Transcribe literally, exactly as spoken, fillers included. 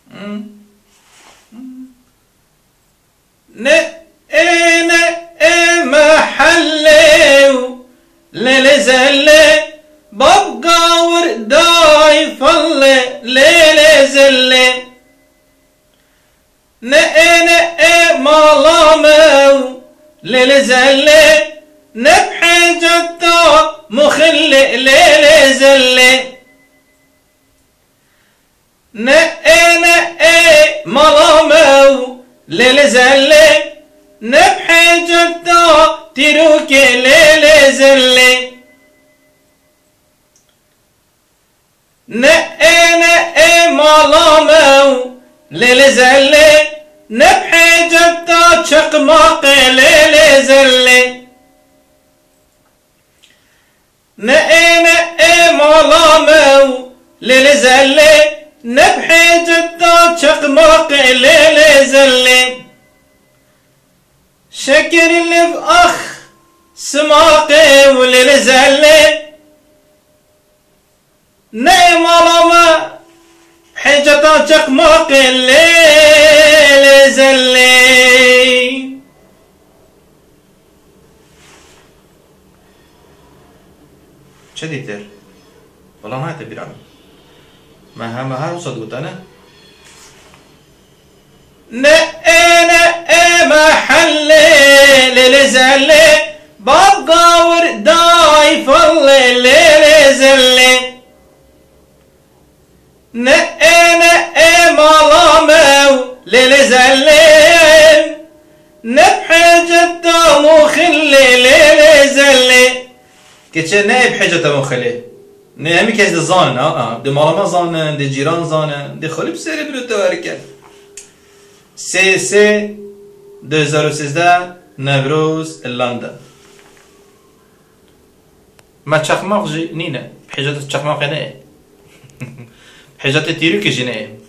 نأنا محلي للزلة ببقى ورداي فلي للزلة نأنا ملامو للزلة نبحي جدا مخلي للزلة نأنا ملامو للزلة نبحي جدا تروك للزلة نأنا ملامو للزلة نبحي جدا شقماق للزلة نأنا ملامو للزلة نبحي جدا شقماق للزلة شكر اللي في أخ سماقي وللزلة نايم لما حجة شقماق للزلة شديد دير والله ما يعتبر عنه ما ها ما ها وصد قلت أنا نأنا محلي للزلة ببقى ورداي فلي للزلة نأنا ملامو للزلة نبحي جدا مخلي للزلة كتش نايب حجة مخلي نعمي كاس دي زانن اه اه دي مالاما زانن دي جيران زانن دي خلي بسيري بلو توركن سي سي دو هزار و سیزده نوروز لندن ما چخماق جي نينه بحجة چخماق نه بحجة تيروك جي نه